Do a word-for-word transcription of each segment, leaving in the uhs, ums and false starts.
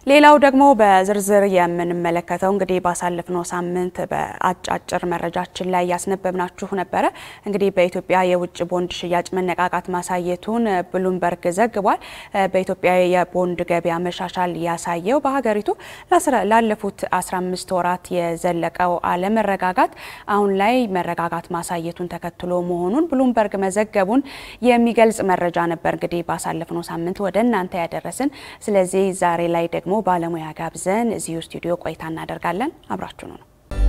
ሌላው ደግሞ በዝርዝር የምንመለከተው እንግዲህ ባሳለፍነው ሳምንት በአጫጭር መረጃችን ላይ ያስነበብናችሁ ነበር። እንግዲህ በኢትዮጵያ የውጭ ቦንድ ሽያጭ መነቃቃት ማሳየቱን ብሉምበርግ ዘግቧል። በኢትዮጵያ የቦንድ ገበያ መሻሻል ያሳየው በሀገሪቱ ላለፉት አስራ አምስት ወራት የዘለቀው አለመረጋጋት አሁን ላይ መረጋጋት ማሳየቱን ተከትሎ መሆኑን ብሉምበርግ መዘገቡን የሚገልጽ መረጃ ነበር። እንግዲህ ባሳለፍነው ሳምንት ወደ እናንተ ያደረስን። ስለዚህ ዛሬ ላይ ደግሞ ባለሙያ ጋብዘን እዚሁ ስቱዲዮ ቆይታ እናደርጋለን። አብራችሁ ነው።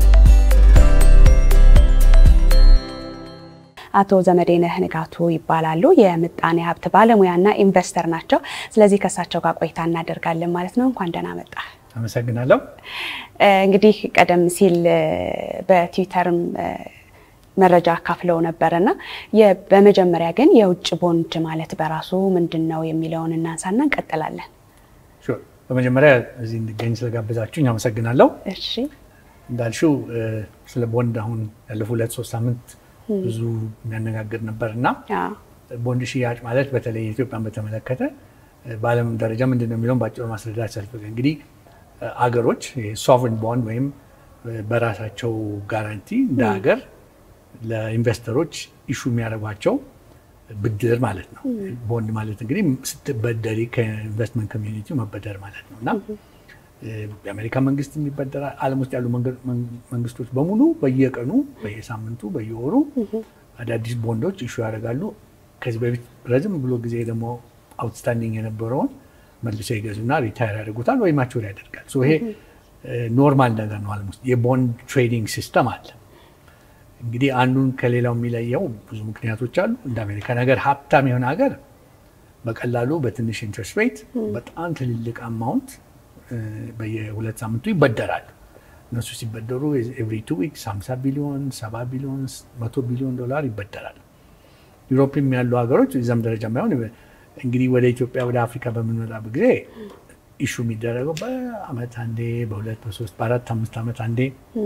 አቶ ዘመዴነህ ንጋቱ ይባላሉ። የምጣኔ ሀብት ባለሙያና ኢንቨስተር ናቸው። ስለዚህ ከሳቸው ጋር ቆይታ እናደርጋለን ማለት ነው። እንኳን ደህና መጣ። አመሰግናለሁ። እንግዲህ ቀደም ሲል በትዊተርም መረጃ ካፍለው ነበርና በመጀመሪያ ግን የውጭ ቦንድ ማለት በራሱ ምንድነው የሚለውን እናንሳና እንቀጥላለን። ሹር በመጀመሪያ እዚህ እንድገኝ ስለጋበዛችሁኝ አመሰግናለሁ። እሺ እንዳልሽው ስለ ቦንድ አሁን ያለፉት ሁለት ሶስት ሳምንት ብዙ የሚያነጋግር ነበርና ቦንድ ሽያጭ ማለት በተለይ ኢትዮጵያን በተመለከተ በዓለም ደረጃ ምንድነው የሚለውን ባጭሩ ማስረዳት ያስፈልጋል። እንግዲህ አገሮች ሶቨሬን ቦንድ ወይም በራሳቸው ጋራንቲ እንደ ሀገር ለኢንቨስተሮች ኢሹ የሚያደርጓቸው ብድር ማለት ነው። ቦንድ ማለት እንግዲህ ስትበደሪ ከኢንቨስትመንት ኮሚዩኒቲው መበደር ማለት ነውና የአሜሪካ መንግስት የሚበደራል። ዓለም ውስጥ ያሉ መንግስቶች በሙሉ በየቀኑ በየሳምንቱ በየወሩ አዳዲስ ቦንዶች ኢሹ ያደርጋሉ። ከዚህ በፊት ረጅም ብሎ ጊዜ ደግሞ አውትስታንዲንግ የነበረውን መልሰው ይገዙና ሪታየር ያደርጉታል ወይ ማቹር ያደርጋል። ሶ ይሄ ኖርማል ነገር ነው። ዓለም ውስጥ የቦንድ ትሬዲንግ ሲስተም አለ። እንግዲህ አንዱን ከሌላው የሚለየው ብዙ ምክንያቶች አሉ። እንደ አሜሪካ ነገር ሀብታም የሆነ ሀገር በቀላሉ በትንሽ ኢንትረስት ሬት በጣም ትልልቅ አማውንት በየሁለት ሳምንቱ ይበደራሉ። እነሱ ሲበደሩ ኤቭሪ ቱ ዊክስ ሃምሳ ቢሊዮን ሰባ ቢሊዮን መቶ ቢሊዮን ዶላር ይበደራሉ። ዩሮፕም ያሉ ሀገሮች እዛም ደረጃ ባይሆን እንግዲህ ወደ ኢትዮጵያ ወደ አፍሪካ በምንመጣበት ጊዜ ኢሹ የሚደረገው በአመት አንዴ በሁለት በሶስት በአራት አምስት አመት አንዴ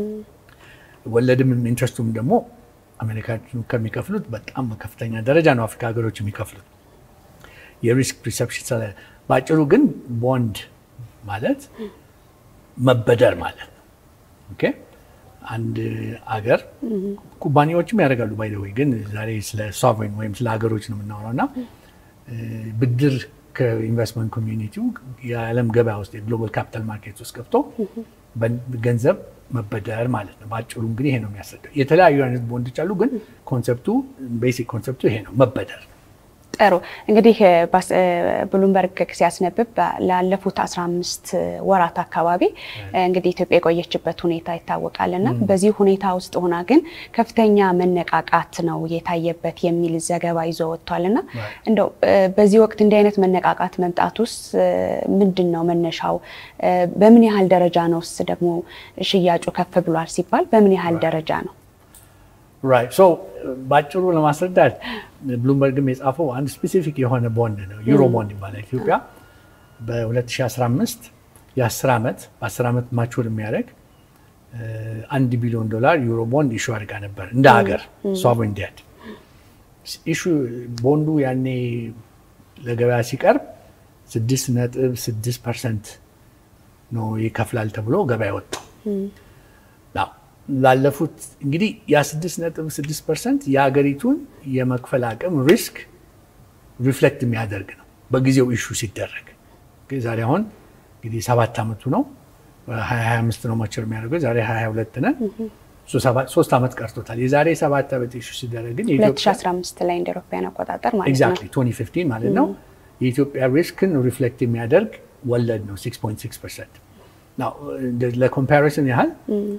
ወለድም ኢንትረስቱም ደግሞ አሜሪካኖች ከሚከፍሉት በጣም ከፍተኛ ደረጃ ነው አፍሪካ ሀገሮች የሚከፍሉት። የሪስክ ፐርሰፕሽን ስለ ባጭሩ ግን ቦንድ ማለት መበደር ማለት ነው። ኦኬ አንድ ሀገር ኩባንያዎችም ያደርጋሉ ባይ ዘ ወይ ግን ዛሬ ስለ ሶቨሬን ወይም ስለ ሀገሮች ነው የምናወራውና ብድር ከኢንቨስትመንት ኮሚዩኒቲው የዓለም ገበያ ውስጥ የግሎባል ካፒታል ማርኬት ውስጥ ገብቶ ገንዘብ መበደር ማለት ነው። ባጭሩ እንግዲህ ይሄ ነው የሚያስረዳው። የተለያዩ አይነት ቦንዶች አሉ ግን ኮንሰፕቱ ቤሲክ ኮንሰፕቱ ይሄ ነው መበደር። ጥሩ እንግዲህ ብሉምበርግ ሲያስነብብ ላለፉት አስራ አምስት ወራት አካባቢ እንግዲህ ኢትዮጵያ የቆየችበት ሁኔታ ይታወቃልና በዚህ ሁኔታ ውስጥ ሆና ግን ከፍተኛ መነቃቃት ነው የታየበት የሚል ዘገባ ይዞ ወጥቷልና እንደው በዚህ ወቅት እንዲህ አይነት መነቃቃት መምጣቱስ ምንድነው መነሻው? በምን ያህል ደረጃ ነውስ ደግሞ ሽያጩ ከፍ ብሏል ሲባል በምን ያህል ደረጃ ነው? ራይት ሶ ባጭሩ ለማስረዳት ብሉምበርግም የጻፈው አንድ ስፔሲፊክ የሆነ ቦንድ ነው ዩሮ ቦንድ ይባላል። ኢትዮጵያ በ2015 የ10 አመት በ10 አመት ማቹር የሚያደርግ አንድ ቢሊዮን ዶላር ዩሮ ቦንድ ኢሹ አድርጋ ነበር እንደ ሀገር ሶቨሬን ዴት ኢሹ ቦንዱ ያኔ ለገበያ ሲቀርብ ስድስት ነጥብ ስድስት ፐርሰንት ነው ይከፍላል ተብሎ ገበያ ወጣው። ናው ላለፉት እንግዲህ ያ ስድስት ነጥብ ስድስት ፐርሰንት የሀገሪቱን የመክፈል አቅም ሪስክ ሪፍሌክት የሚያደርግ ነው በጊዜው ኢሹ ሲደረግ። ዛሬ አሁን እንግዲህ ሰባት አመቱ ነው ሀያ አምስት ነው ማቹር የሚያደርገው ዛሬ ሀያ ሁለት ነን ሶስት አመት ቀርቶታል። የዛሬ ሰባት አመት ኢሹ ሲደረግ ግን ሁለት ሺህ አስራ አምስት ላይ እንደ አውሮፓውያን አቆጣጠር ማለት ነው ኤግዛክትሊ twenty fifteen ማለት ነው የኢትዮጵያ ሪስክን ሪፍሌክት የሚያደርግ ወለድ ነው six point six percent። ናው ለኮምፓሪሰን ያህል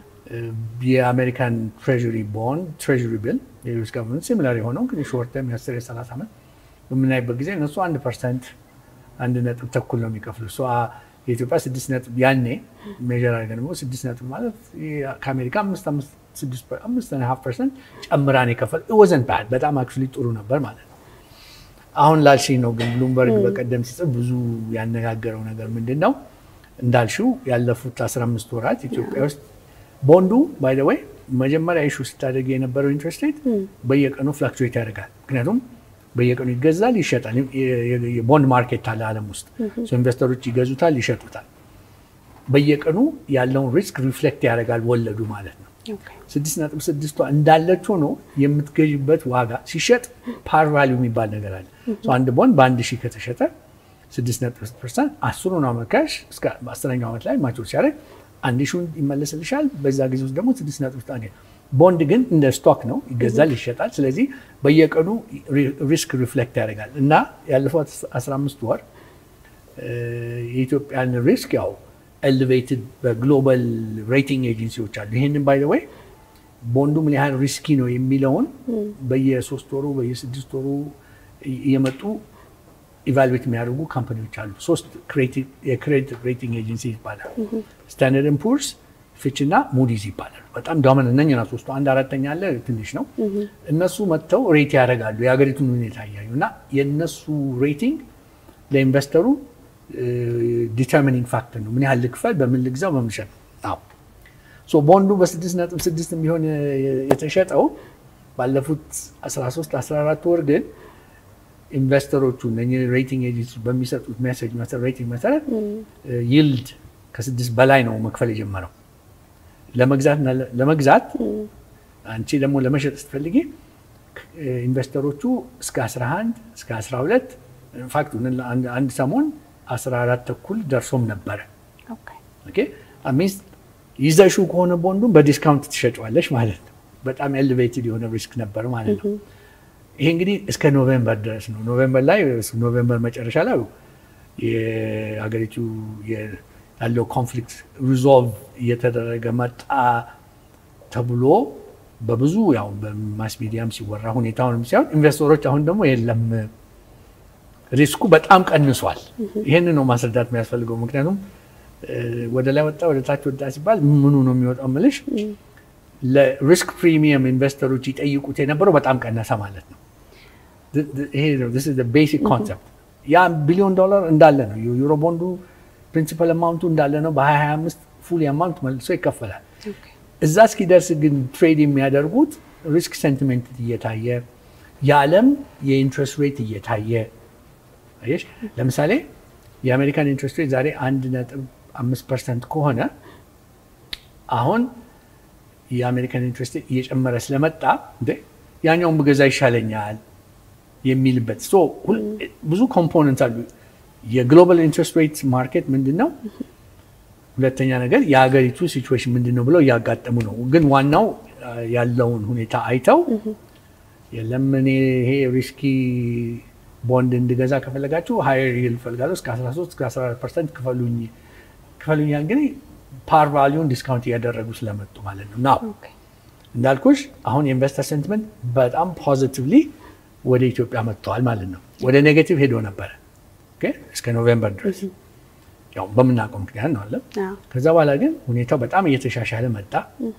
የአሜሪካን ትሬጀሪ ቦንድ ትሬጀሪ ቢል የዩኤስ ገቨርንመንት ሲሚላር የሆነው ግን ሾርት ተርም የአስር የሰላሳ አመት በምናይበት ጊዜ እነሱ አንድ ፐርሰንት አንድ ነጥብ ተኩል ነው የሚከፍሉ። ሶ የኢትዮጵያ ስድስት ነጥብ ያኔ ሜጀር አድርገን ደግሞ ስድስት ነጥብ ማለት ከአሜሪካ አምስት አምስት ስድስት አምስት and a half percent ጨምራን የከፈል it wasn't bad በጣም አክቹሊ ጥሩ ነበር ማለት ነው። አሁን ላልሽኝ ነው ግን ብሉምበርግ በቀደም ሲጽፍ ብዙ ያነጋገረው ነገር ምንድነው እንዳልሽው ያለፉት አስራ አምስት ወራት ኢትዮጵያ ውስጥ ቦንዱ ባይ ዘ ወይ መጀመሪያ ኢሹ ስታደርግ የነበረው ኢንትረስት ሬት በየቀኑ ፍላክቹዌት ያደርጋል። ምክንያቱም በየቀኑ ይገዛል ይሸጣል። የቦንድ ማርኬት አለ ዓለም ውስጥ ሶ ኢንቨስተሮች ይገዙታል ይሸጡታል። በየቀኑ ያለውን ሪስክ ሪፍሌክት ያደርጋል ወለዱ ማለት ነው። ስድስት ነጥብ ስድስት እንዳለች ሆኖ የምትገዥበት ዋጋ ሲሸጥ ፓር ቫልዩ የሚባል ነገር አለ። አንድ ቦንድ በአንድ ሺህ ከተሸጠ ስድስት ነጥብ ስድስት ፐርሰንት አስሩን አመካሽ እስከ አስረኛው ዓመት ላይ ማቹር ሲያደርግ አንድ ሺውን ይመለስልሻል። በዛ ጊዜ ውስጥ ደግሞ ስድስት ነጥብ ስድስት አገኘ። ቦንድ ግን እንደ ስቶክ ነው፣ ይገዛል፣ ይሸጣል። ስለዚህ በየቀኑ ሪስክ ሪፍሌክት ያደርጋል እና ያለፈው አስራ አምስት ወር የኢትዮጵያን ሪስክ ያው ኤሌቬትድ በግሎባል ሬቲንግ ኤጀንሲዎች አሉ። ይሄንን ባይ ዘ ዌይ ቦንዱ ምን ያህል ሪስኪ ነው የሚለውን በየሶስት ወሩ በየስድስት ወሩ እየመጡ ኢቫሉዌት የሚያደርጉ ካምፓኒዎች አሉ። ሶስት የክሬዲት ሬቲንግ ኤጀንሲ ይባላል። ስታንዳርድ ኤንድ ፑርስ፣ ፊች እና ሙዲዝ ይባላል። በጣም ዶሚናንት ነኝ እና ሶስቱ አንድ አራተኛ አለ ትንሽ ነው። እነሱ መጥተው ሬት ያደርጋሉ የሀገሪቱን ሁኔታ ያዩ እና የነሱ ሬቲንግ ለኢንቨስተሩ ዲተርሚኒንግ ፋክተር ነው። ምን ያህል ልክፈል፣ በምን ልግዛው፣ በምን ልሸጥ ነው። ሶ ቦንዱ በስድስት ነጥብ ስድስት የሚሆን የተሸጠው ባለፉት አስራ ሶስት አስራ አራት ወር ግን ኢንቨስተሮቹ እነኚህ ሬቲንግ ኤጀንሲ በሚሰጡት ሜሴጅ መሰረት ሬቲንግ መሰረት ይልድ ከስድስት በላይ ነው መክፈል የጀመረው። ለመግዛት ለመግዛት አንቺ ደግሞ ለመሸጥ ስትፈልጊ ኢንቨስተሮቹ እስከ አስራ አንድ እስከ አስራ ሁለት ኢንፋክት አንድ ሰሞን አስራ አራት ተኩል ደርሶም ነበረ። ኦኬ ኦኬ አሚስ ይዘሽው ከሆነ ቦንዱን በዲስካውንት ትሸጫዋለሽ ማለት ነው። በጣም ኤሌቬትድ የሆነ ሪስክ ነበር ማለት ነው። ይሄ እንግዲህ እስከ ኖቬምበር ድረስ ነው። ኖቬምበር ላይ ኖቬምበር መጨረሻ ላይ የሀገሪቱ ያለው ኮንፍሊክት ሪዞልቭ እየተደረገ መጣ ተብሎ በብዙ ያው በማስ ሚዲያም ሲወራ ሁኔታውንም ሲያዩት ኢንቨስተሮች አሁን ደግሞ የለም ሪስኩ በጣም ቀንሷል። ይሄንን ነው ማስረዳት የሚያስፈልገው። ምክንያቱም ወደ ላይ ወጣ ወደ ታች ወጣ ሲባል ምኑ ነው የሚወጣው መልሽ ለሪስክ ፕሪሚየም ኢንቨስተሮች ይጠይቁት የነበረው በጣም ቀነሰ ማለት ነው። ይሄ ነው this is the basic concept። ያ ቢሊዮን ዶላር እንዳለ ነው ዩሮ ቦንዱ ፕሪንሲፓል አማውንቱ እንዳለ ነው። በ2025 ፉል አማውንት መልሶ ይከፈላል። እዛ እስኪደርስ ግን ትሬድ የሚያደርጉት ሪስክ ሴንቲሜንት እየታየ የዓለም የኢንትረስት ሬት እየታየ አይሽ ለምሳሌ የአሜሪካን ኢንትረስት ሬት ዛሬ አንድ ነጥብ አምስት ፐርሰንት ከሆነ አሁን የአሜሪካን ኢንትረስት እየጨመረ ስለመጣ እንዴ ያኛውን ብገዛ ይሻለኛል የሚልበት ሶ ብዙ ኮምፖነንትስ አሉ። የግሎባል ኢንትረስት ሬት ማርኬት ምንድነው? ሁለተኛ ነገር የሀገሪቱ ሲቹዌሽን ምንድነው ብለው እያጋጠሙ ነው። ግን ዋናው ያለውን ሁኔታ አይተው የለም እኔ ይሄ ሪስኪ ቦንድ እንድገዛ ከፈለጋችሁ ሃየር ይል ፈልጋለሁ እስከ አስራ ሶስት እስከ አስራ አራት ፐርሰንት ክፈሉኝ ክፈሉኝ እንግዲህ ፓር ቫልዩን ዲስካውንት እያደረጉ ስለመጡ ማለት ነው። ናው እንዳልኩሽ አሁን የኢንቨስተር ሴንቲመንት በጣም ፖዚቲቭሊ ወደ ኢትዮጵያ መጥቷል ማለት ነው። ወደ ኔጌቲቭ ሄዶ ነበር ኦኬ እስከ ኖቬምበር ድረስ ያው በምናውቀው ምክንያት ነው አለ። ከዛ በኋላ ግን ሁኔታው በጣም እየተሻሻለ መጣ።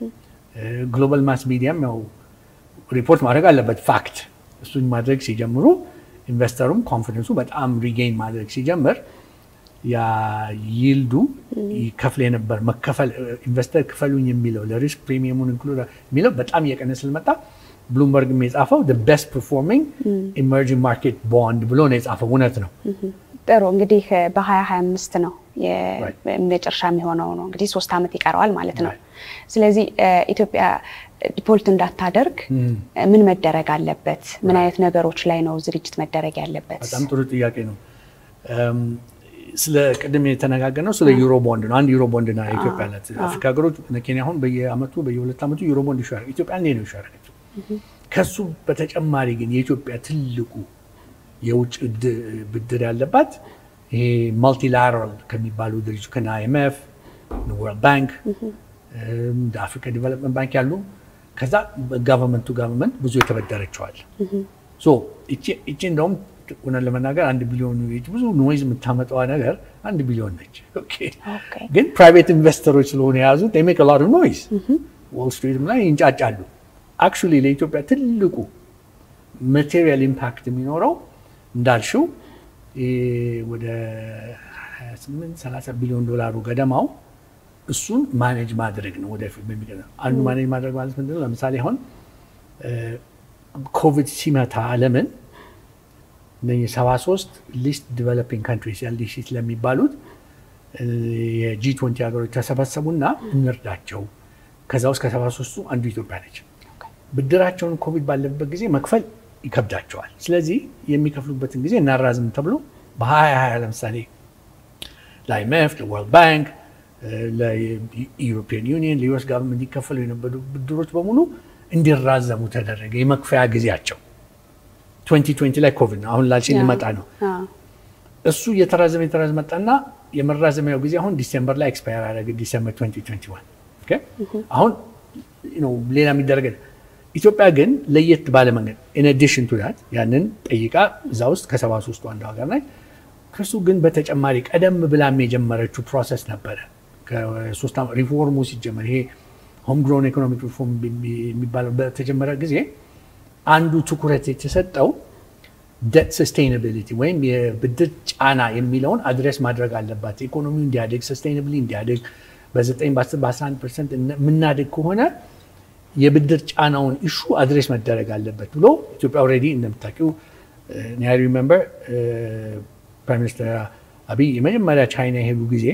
ግሎባል ማስ ሚዲያም ያው ሪፖርት ማድረግ አለበት ፋክት እሱን ማድረግ ሲጀምሩ ኢንቨስተሩም ኮንፊደንሱ በጣም ሪጌን ማድረግ ሲጀምር ያ ይልዱ ይከፍል የነበር መከፈል ኢንቨስተር ክፈሉኝ የሚለው ለሪስክ ፕሪሚየሙን ኢንክሉድ የሚለው በጣም እየቀነሰ ስለመጣ ብሉምበርግ የጻፈው the best performing emerging market bond ብሎ ነው የጻፈው። እውነት ነው። ጥሩ እንግዲህ በ2025 ነው የመጨረሻ የሚሆነው ነው እንግዲህ ሶስት አመት ይቀረዋል ማለት ነው። ስለዚህ ኢትዮጵያ ዲፖልት እንዳታደርግ ምን መደረግ አለበት? ምን አይነት ነገሮች ላይ ነው ዝግጅት መደረግ ያለበት? በጣም ጥሩ ጥያቄ ነው። ስለ ቅድም የተነጋገርነው ስለ ዩሮ ቦንድ ነው። አንድ ዩሮ ቦንድ ነው ኢትዮጵያ ናት። አፍሪካ ሀገሮች ኬንያ አሁን በየአመቱ በየሁለት አመቱ ዩሮ ቦንድ ይሻራል። ኢትዮጵያ እንዴት ነው ይሻራል? ከሱ በተጨማሪ ግን የኢትዮጵያ ትልቁ የውጭ ብድር ያለባት ይሄ ማልቲላተራል ከሚባሉ ድርጅቶች ከና አይ ኤም ኤፍ፣ ወርልድ ባንክ፣ አፍሪካ ዲቨሎፕመንት ባንክ ያሉ ከዛ ገቨርንመንቱ ገቨርንመንት ብዙ የተበደረችዋል። ሶ እቺ እቺ እንደውም ሆነን ለመናገር አንድ ቢሊዮን ነው ብዙ ኖይዝ የምታመጣው ነገር አንድ ቢሊዮን ነች። ኦኬ ግን ፕራይቬት ኢንቨስተሮች ስለሆነ የያዙት they make a lot of noise ዎል ስትሪትም ላይ ይንጫጫሉ። አክቹሊ ለኢትዮጵያ ትልቁ ማቴሪያል ኢምፓክት የሚኖረው እንዳልሽው ወደ ሃያ ስምንት ሰላሳ ቢሊዮን ዶላር ገደማው እሱን ማኔጅ ማድረግ ነው። ወደፊት በሚቀጥለው አንዱ ማኔጅ ማድረግ ማለት ምንድነው? ለምሳሌ አሁን ኮቪድ ሲመታ ዓለምን ለየ ሰባ ሶስት ሊስት ዲቨሎፒንግ ካንትሪስ ያልዲሲ ስለሚባሉት የጂ ትዌንቲ ሀገሮች ተሰባሰቡና እንርዳቸው። ከዛ ውስጥ ከሰባ ሦስቱ አንዱ ኢትዮጵያ ነች። ብድራቸውን ኮቪድ ባለበት ጊዜ መክፈል ይከብዳቸዋል። ስለዚህ የሚከፍሉበትን ጊዜ እናራዝም ተብሎ በሀያ ሀያ ለምሳሌ ለአይኤምኤፍ፣ ለወርልድ ባንክ፣ ለዩሮፒያን ዩኒየን፣ ለዩኤስ ጋቨርንመንት እንዲከፈሉ የነበሩ ብድሮች በሙሉ እንዲራዘሙ ተደረገ። የመክፈያ ጊዜያቸው twenty twenty ላይ ኮቪድ ነው። አሁን ላልሽኝ ሊመጣ ነው። እሱ የተራዘመ የተራዘመ መጣና የመራዘሚያው ጊዜ አሁን ዲሴምበር ላይ ኤክስፓየር አደረገ። ዲሴምበር twenty twenty-one ኦኬ። አሁን ነው ሌላ የሚደረገ። ኢትዮጵያ ግን ለየት ባለ መንገድ in addition to that ያንን ጠይቃ እዛ ውስጥ ከሰባ ሦስቱ አንዱ ሀገር ላይ ከሱ ግን በተጨማሪ ቀደም ብላም የጀመረችው ፕሮሰስ ነበረ። ከሶስት ዓመት ሪፎርሙ ሲጀመር ይሄ ሆም ግሮን ኢኮኖሚክ ሪፎርም የሚባለው በተጀመረ ጊዜ አንዱ ትኩረት የተሰጠው debt sustainability ወይም የብድር ጫና የሚለውን አድሬስ ማድረግ አለባት። ኢኮኖሚው እንዲያድግ sustainably እንዲያድግ በ9 በ10 በ11 ፐርሰንት የምናድግ ከሆነ የብድር ጫናውን ኢሹ አድሬስ መደረግ አለበት ብሎ ኢትዮጵያ ኦልሬዲ እንደምታውቂው I remember ፕራይም ሚኒስትር አብይ የመጀመሪያ ቻይና የሄዱ ጊዜ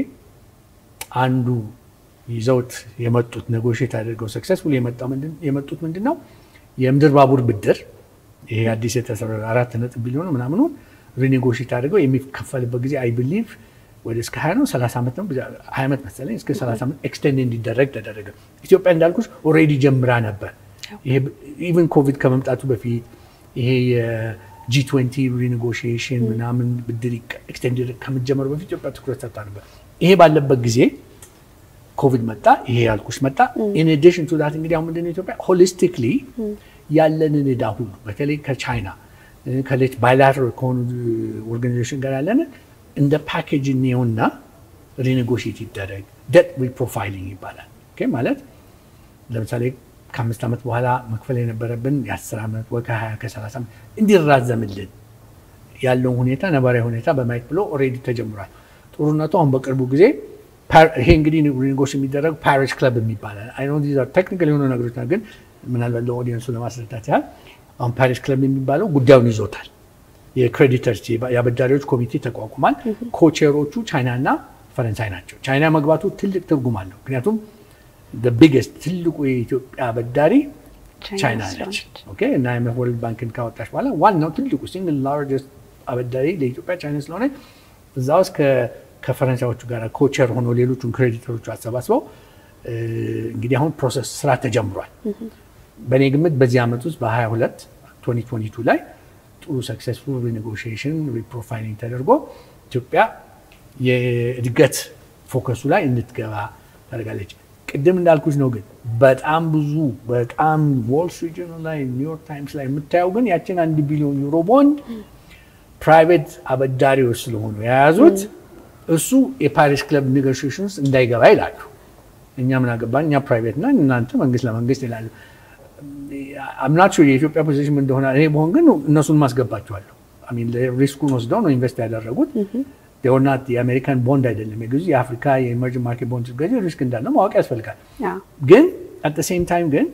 አንዱ ይዘውት የመጡት ኔጎሺዬት አድርገው ሰክሰስፉሊ የመጣው ምንድን የመጡት ምንድነው የምድር ባቡር ብድር ይሄ አዲስ የተሰራው አራት ነጥብ ቢሊዮን ምናምን ሪኔጎሺዬት አድርገው የሚከፈልበት ጊዜ አይ ቢሊቭ ወደ እስከ ሀያ ነው ሰላሳ ዓመት ነው ሀያ ዓመት መሰለኝ እስከ ሰላሳ ዓመት ኤክስቴንድ እንዲደረግ ተደረገ። ኢትዮጵያ እንዳልኩሽ ኦልሬዲ ጀምራ ነበር። ይሄ ኢቭን ኮቪድ ከመምጣቱ በፊት ይሄ የጂ ትዌንቲ ሪኔጎሺዬሽን ምናምን ብድር ኤክስቴንድ ከመጀመሩ በፊት ኢትዮጵያ ትኩረት ሰጥታ ነበር። ይሄ ባለበት ጊዜ ኮቪድ መጣ። ይሄ ያልኩሽ መጣ። ኢን አዲሽን ቱ ዳት እንግዲህ አሁን ምንድነው ኢትዮጵያ ሆሊስቲክሊ ያለንን ዕዳ ሁሉ በተለይ ከቻይና ከሌት ባይላተራል ከሆኑ ኦርጋናይዜሽን ጋር ያለን እንደ ፓኬጅ ነውና ሪኔጎሺዬት ይደረግ ዴት ሪፕሮፋይሊንግ ይባላል። ኦኬ ማለት ለምሳሌ ከአምስት ዓመት በኋላ መክፈል የነበረብን የአስር ዓመት ወይ ከሀያ ከሰላሳ ዓመት እንዲራዘምልን ያለው ሁኔታ ነባራዊ ሁኔታ በማየት ብሎ ኦልሬዲ ተጀምሯል። ጦርነቱ አሁን በቅርቡ ጊዜ ይሄ እንግዲህ ሪኔጎሺዬት የሚደረግ ፓሪስ ክለብ የሚባላል። አይ ኖ ዲዝ አር ቴክኒካል የሆኑ ነገሮች ናቸው፣ ግን ምናልባት ለኦዲየንሱ ለማስረዳት ያህል አሁን ፓሪስ ክለብ የሚባለው ጉዳዩን ይዞታል። የክሬዲተርስ የአበዳሪዎች ኮሚቴ ተቋቁሟል። ኮቼሮቹ ቻይናና ፈረንሳይ ናቸው። ቻይና መግባቱ ትልቅ ትርጉም አለው። ምክንያቱም the biggest ትልቁ የኢትዮጵያ አበዳሪ ቻይና ነች። ኦኬ እና አይኤምኤፍ ወርልድ ባንክን ካወጣች በኋላ ዋናው ትልቁ ሲንግል ላርጀስት አበዳሪ ለኢትዮጵያ ቻይና ስለሆነ እዛ ውስጥ ከፈረንሳዮቹ ጋር ኮቸር ሆኖ ሌሎቹን ክሬዲተሮቹ አሰባስበው እንግዲህ አሁን ፕሮሰስ ስራ ተጀምሯል። በእኔ ግምት በዚህ ዓመት ውስጥ በ22 twenty twenty-two ላይ ጥሩ ሰክሰስፉል ሪኔጎሺዬሽን ሪፕሮፋይሊንግ ተደርጎ ኢትዮጵያ የእድገት ፎከሱ ላይ እንድትገባ ታደርጋለች። ቅድም እንዳልኩሽ ነው። ግን በጣም ብዙ በጣም ዎል ስትሪት ጆርናል ላይ ኒውዮርክ ታይምስ ላይ የምታየው ግን ያችን አንድ ቢሊዮን ዩሮ ቦንድ ፕራይቬት አበዳሪዎች ስለሆኑ የያዙት እሱ የፓሪስ ክለብ ኔጎሺዬሽን ውስጥ እንዳይገባ ይላሉ። እኛ ምን አገባን? እኛ ፕራይቬት እና እናንተ መንግስት ለመንግስት ይላሉ። አምናቹ የኢትዮጵያ ፖዚሽን እንደሆነ እኔ በሆን ግን እነሱን ማስገባቸዋለሁ። አይ ሚን ሪስኩን ወስደው ነው ኢንቨስት ያደረጉት። ደውናት የአሜሪካን ቦንድ አይደለም የግዙ የአፍሪካ የኢመርጂንግ ማርኬት ቦንድ ገዢ ሪስክ እንዳለ ማወቅ ያስፈልጋል። ግን አት ዘ ሴም ታይም ግን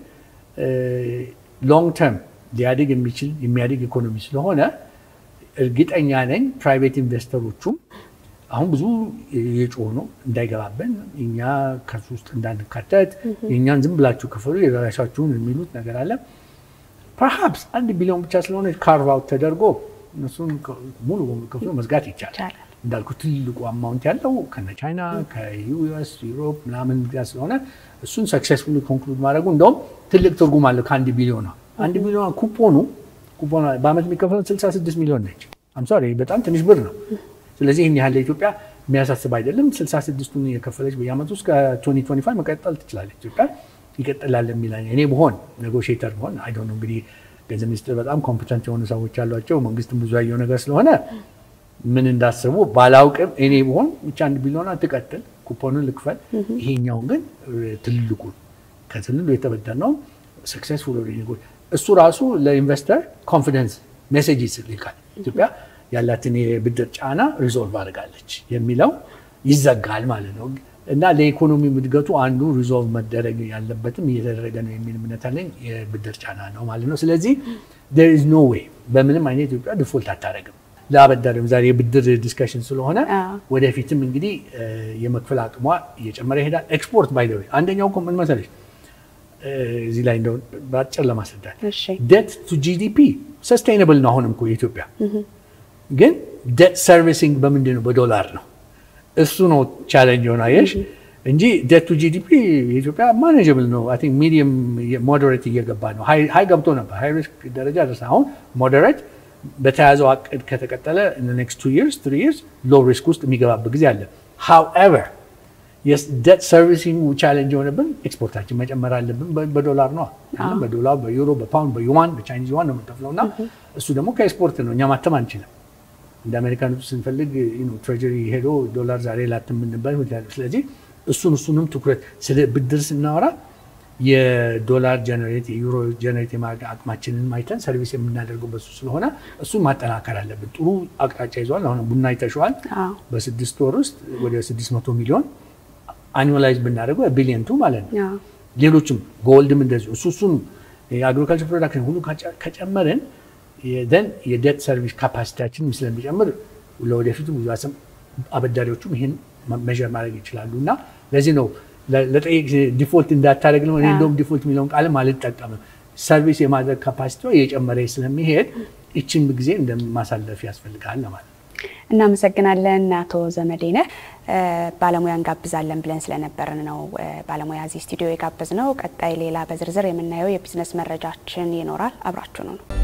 ሎንግ ተርም ሊያድግ የሚችል የሚያድግ ኢኮኖሚ ስለሆነ እርግጠኛ ነኝ ፕራይቬት ኢንቨስተሮቹም አሁን ብዙ የጮሁ ነው እንዳይገባበን እኛ ከሱ ውስጥ እንዳንካተት የኛን ዝም ብላችሁ ክፈሉ የራሳችሁን የሚሉት ነገር አለ። ፐርሃፕስ አንድ ቢሊዮን ብቻ ስለሆነ ካርቭ አውት ተደርጎ እነሱን ሙሉ በሙሉ ከፍሎ መዝጋት ይቻላል። እንዳልኩት ትልቁ አማውንት ያለው ከነ ቻይና ከዩኤስ ዩሮፕ ምናምን ጋር ስለሆነ እሱን ሰክሰስፉሊ ኮንክሉድ ማድረጉ እንደውም ትልቅ ትርጉም አለው። ከአንድ ቢሊዮን ነው አንድ ቢሊዮን ኩፖኑ ኩፖኑ በአመት የሚከፈለው ስልሳ ስድስት ሚሊዮን ነች። አም ሶሪ በጣም ትንሽ ብር ነው። ስለዚህ ይሄን ያህል ኢትዮጵያ የሚያሳስብ አይደለም። ስልሳ ስድስቱን የከፈለች በየአመቱ እስከ twenty twenty-five መቀጠል ትችላለች። ኢትዮጵያ ይቀጥላል የሚላኝ እኔ በሆን ኔጎሺዬተር በሆን አይ ዶንት ኖ እንግዲህ ገንዘብ ሚኒስትር በጣም ኮምፒተንት የሆኑ ሰዎች አሏቸው። መንግስትም ብዙ ያየው ነገር ስለሆነ ምን እንዳስቡ ባላውቅም እኔ በሆን ብቻ አንድ ቢሊዮን አትቀጥል ኩፖኑን ልክፈል። ይሄኛውን ግን ትልቁ ከትልሉ የተበደርነው ሰክሰስፉል ሪኔጎ እሱ ራሱ ለኢንቨስተር ኮንፊደንስ ሜሴጅ ይልካል። ኢትዮጵያ ያላትን የብድር ጫና ሪዞልቭ አድርጋለች የሚለው ይዘጋል ማለት ነው። እና ለኢኮኖሚ እድገቱ አንዱ ሪዞልቭ መደረግ ያለበትም እየተደረገ ነው የሚል እምነት አለኝ። የብድር ጫና ነው ማለት ነው። ስለዚህ there is no way በምንም አይነት ኢትዮጵያ ዲፎልት አታደርግም። ለአበዳሪም ዛሬ የብድር ዲስከሽን ስለሆነ ወደፊትም እንግዲህ የመክፈል አቅሟ እየጨመረ ይሄዳል። ኤክስፖርት ባይ ዘ ዌይ አንደኛው እኮ ምን መሰለሽ እዚህ ላይ እንደው ባጭር ለማስረዳት ዴት ቱ ጂዲፒ ሰስቴይነብል ነው አሁንም እኮ የኢትዮጵያ ግን ዴት ሰርቪሲንግ በምንድን ነው በዶላር ነው እሱ ነው ቻሌንጅ ሆነ አየሽ እንጂ ዴት ቱ ጂዲፒ የኢትዮጵያ ማኔጀብል ነው አይ ቲንክ ሚዲየም ሞዴሬት እየገባ ነው ሃይ ሃይ ገብቶ ነበር ሃይ ሪስክ ደረጃ ደረሰ አሁን ሞዴሬት በተያዘው አቅድ ከተቀጠለ in the next two years three years low risk ውስጥ የሚገባበት ጊዜ አለ however yes debt servicing challenge ሆነብን ኤክስፖርታችን መጨመር አለብን በዶላር ነው አይደል በዶላር በዩሮ በፓውንድ በዩዋን በቻይኒዝ ዩዋን ነው የምንከፍለውና እሱ ደግሞ ከኤክስፖርት ነው እኛ ማተም አንችልም እንደ አሜሪካኖች ስንፈልግ you know treasury ሄዶ ዶላር ዛሬ ላተም እንባል ስለዚህ እሱን እሱንም ትኩረት ስለ ብድር ስናወራ የዶላር ጀነሬት የዩሮ ጀነሬት የማድረግ አቅማችንን ማይተን ሰርቪስ የምናደርገው በሱ ስለሆነ እሱን ማጠናከር አለብን ጥሩ አቅጣጫ ይዟል አሁን ቡና ይተሽዋል በስድስት ወር ውስጥ ወደ ስድስት መቶ ሚሊዮን annualize ብናደርገው ቢሊየን ቱ ማለት ነው ሌሎችም ጎልድም እንደዚህ እሱ እሱን የአግሪካልቸር ፕሮዳክሽን ሁሉ ከጨመረን then የዴት ሰርቪስ ካፓሲቲያችን ስለሚጨምር ለወደፊቱ ብዙ አበዳሪዎቹም ይሄን ሜዠር ማድረግ ይችላሉና ለዚህ ነው ለጠይቅ ዲፎልት እንዳታረግ ነው እኔ እንደውም ዲፎልት የሚለውን ቃል ማለት ተጠቀመ ሰርቪስ የማድረግ ካፓሲቲው እየጨመረ ስለሚሄድ እቺን ጊዜ እንደማሳለፍ ያስፈልጋል ማለት እናመሰግናለን አቶ ዘመዴነ ባለሙያ እንጋብዛለን ብለን ስለነበረን ነው ባለሙያ እዚህ ስቱዲዮ የጋበዝነው ቀጣይ ሌላ በዝርዝር የምናየው የቢዝነስ መረጃችን ይኖራል አብራችሁ ነው